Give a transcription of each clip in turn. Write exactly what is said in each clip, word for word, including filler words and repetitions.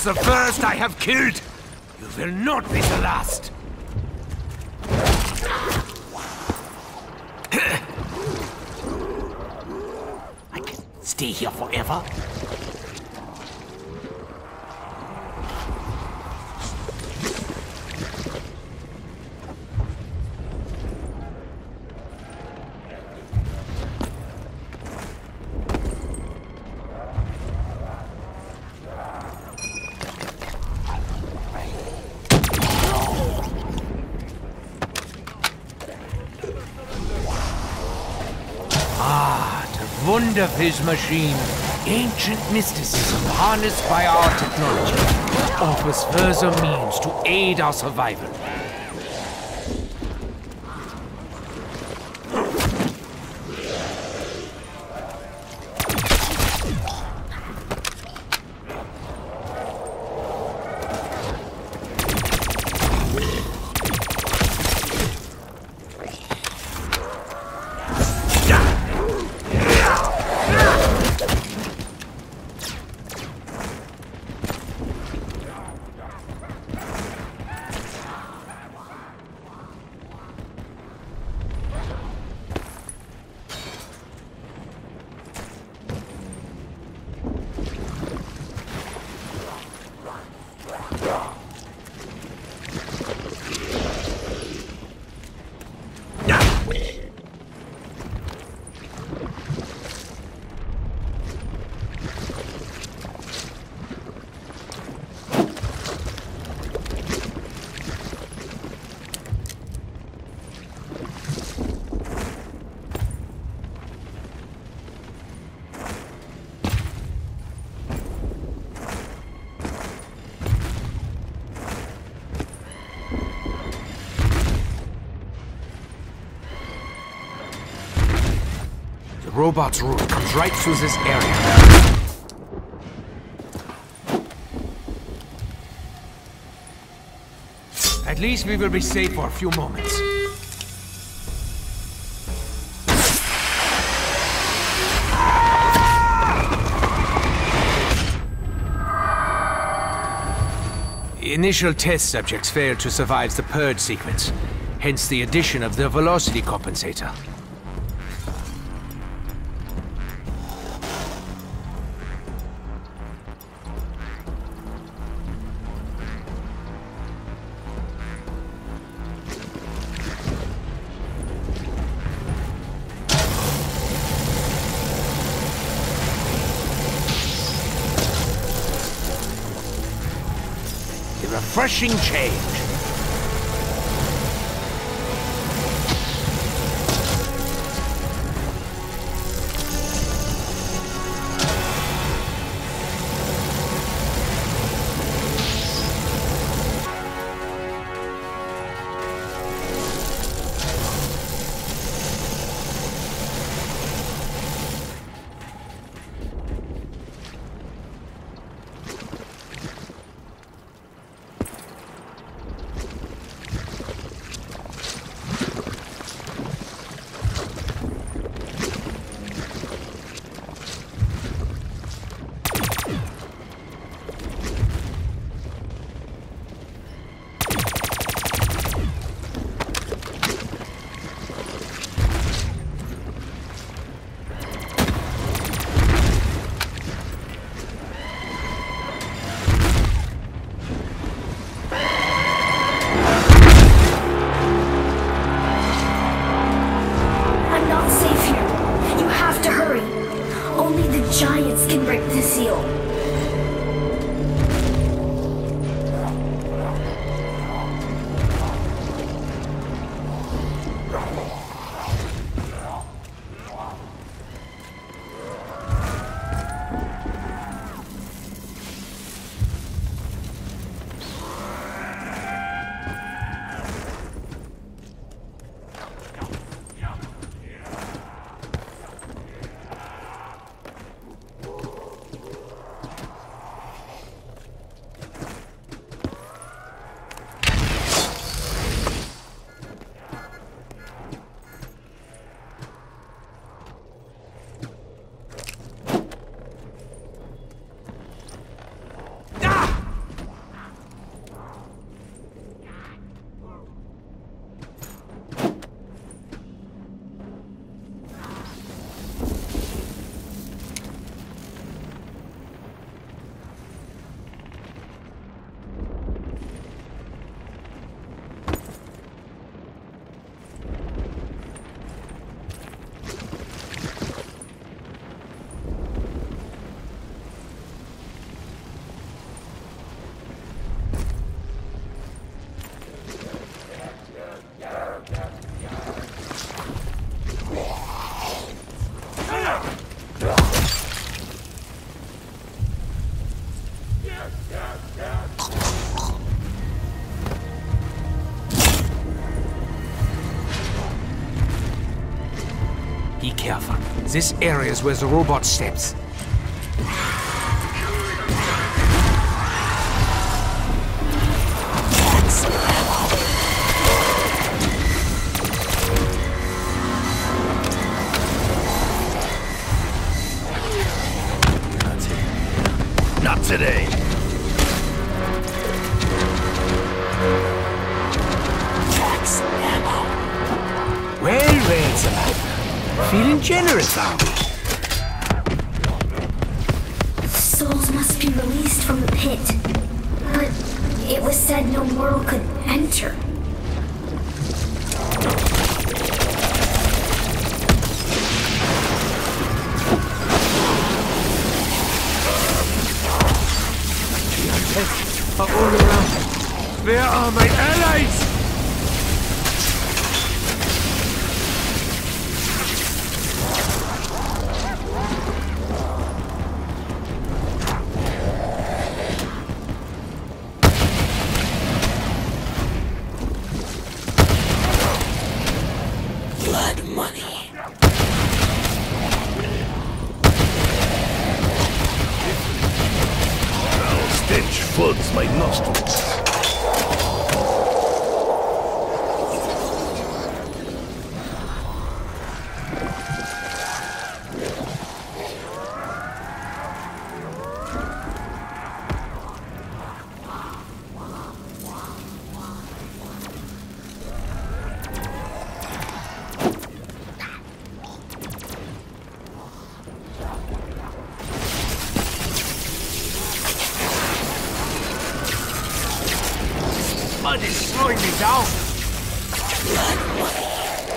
was the first I have killed. You will not be the last. I can stay here forever. Wonder of his machine, ancient mysticism harnessed by our technology, offers further means to aid our survival. Robot's route comes right through this area. At least we will be safe for a few moments. Initial test subjects failed to survive the purge sequence, hence the addition of the velocity compensator. Refreshing change. Giants can break the seal. Be careful. This area is where the robot steps. Not today. Tax ammo. Well, well, Samantha. Feeling generous, are we? Souls must be released from the pit. But it was said no mortal could enter. Are all around. Where are my allies? Blood money. Foul stench floods my nostrils. Mud is slowing me down. Blood money.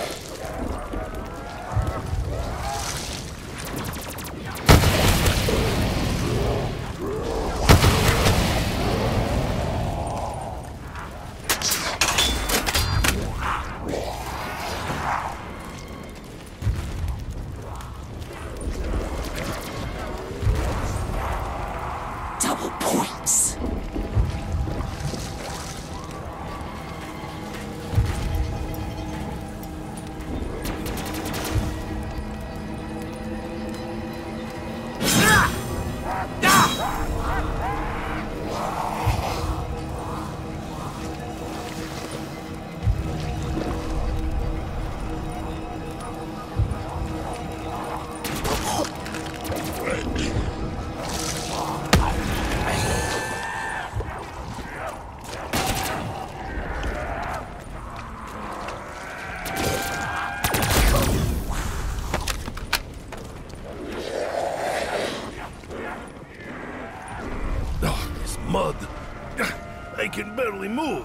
Double points. Mud. I can barely move.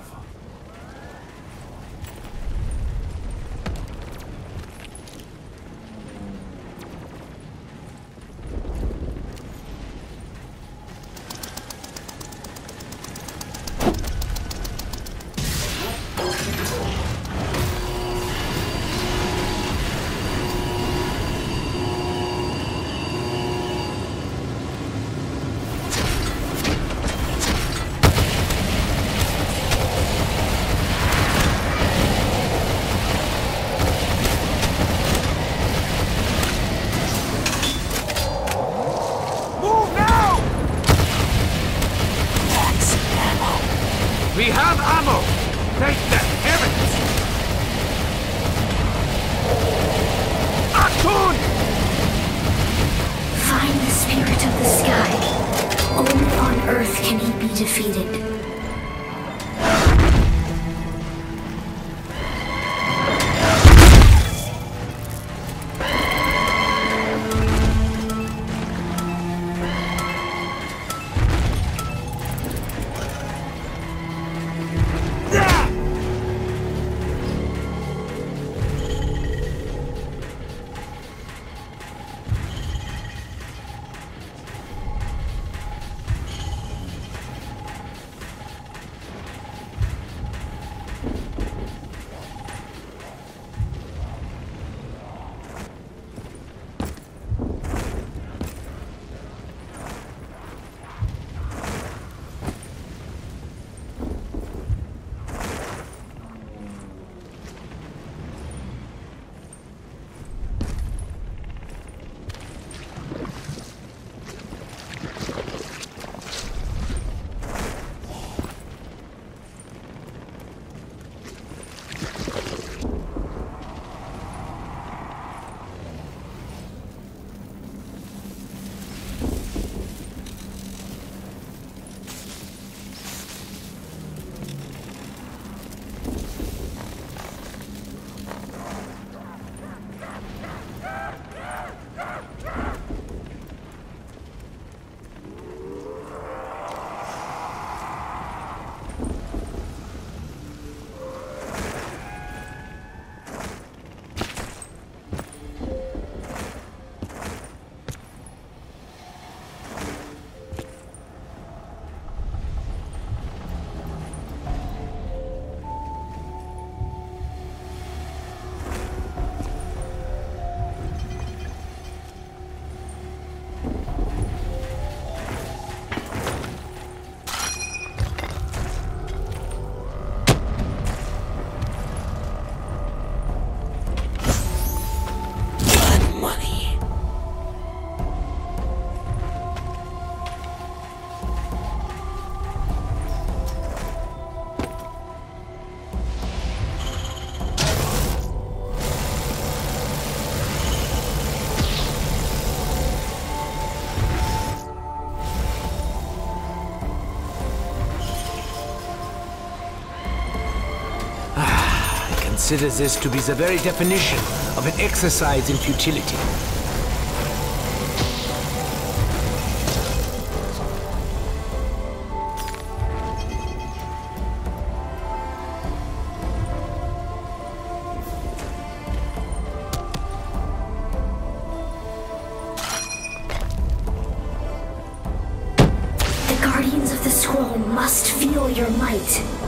We have ammo! Thank the heavens! Atun! Find the spirit of the sky. Only on Earth can he be defeated. considers this to be the very definition of an exercise in futility. The Guardians of the Scroll must feel your might.